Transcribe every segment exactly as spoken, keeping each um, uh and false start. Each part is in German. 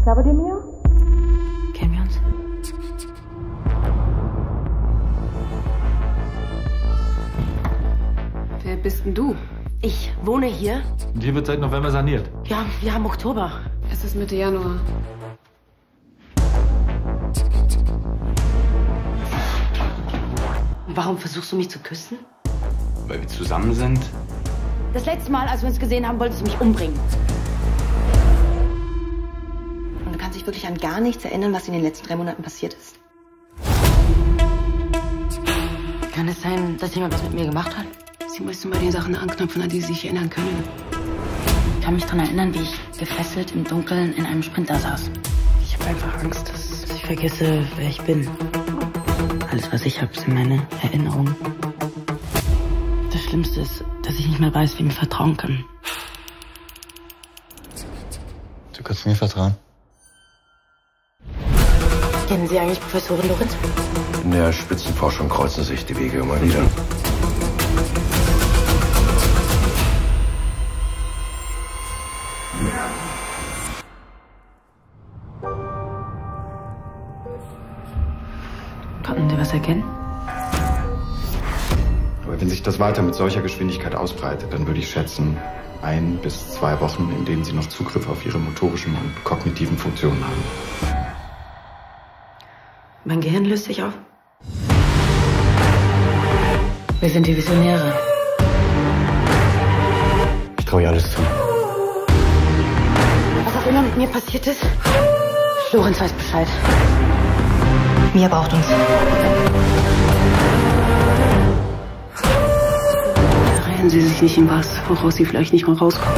Klar bei dir, Mia? Kennen wir uns? Wer bist denn du? Ich wohne hier. Und hier wird seit November saniert. Ja, wir haben Oktober. Es ist Mitte Januar. Und warum versuchst du mich zu küssen? Weil wir zusammen sind. Das letzte Mal, als wir uns gesehen haben, wolltest du mich umbringen. Und du kannst dich wirklich an gar nichts erinnern, was in den letzten drei Monaten passiert ist. Kann es sein, dass jemand was mit mir gemacht hat? Sie müssen bei den Sachen anknüpfen, an die Sie sich erinnern können. Ich kann mich daran erinnern, wie ich gefesselt im Dunkeln in einem Sprinter saß. Ich habe einfach Angst, dass ich vergesse, wer ich bin. Alles, was ich habe, sind meine Erinnerungen. Das Schlimmste ist, dass ich nicht mehr weiß, wem ich vertrauen kann. Du kannst mir vertrauen. Kennen Sie eigentlich Professorin Lorenz? In der Spitzenforschung kreuzen sich die Wege immer wieder. Konnten Sie was erkennen? Aber wenn sich das weiter mit solcher Geschwindigkeit ausbreitet, dann würde ich schätzen, ein bis zwei Wochen, in denen Sie noch Zugriff auf Ihre motorischen und kognitiven Funktionen haben. Mein Gehirn löst sich auf. Wir sind die Visionäre. Ich traue ihr alles zu. Was auch immer mit mir passiert ist, Lorenz weiß Bescheid. Mia braucht uns. Reihen Sie sich nicht in was, woraus Sie vielleicht nicht mal rauskommen.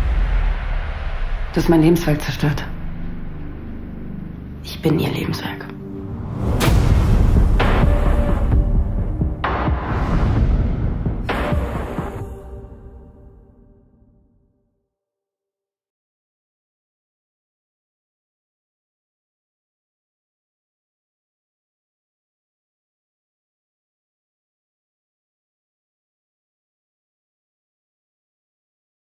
Das ist mein Lebenswerk zerstört. Ich bin ihr Lebenswerk.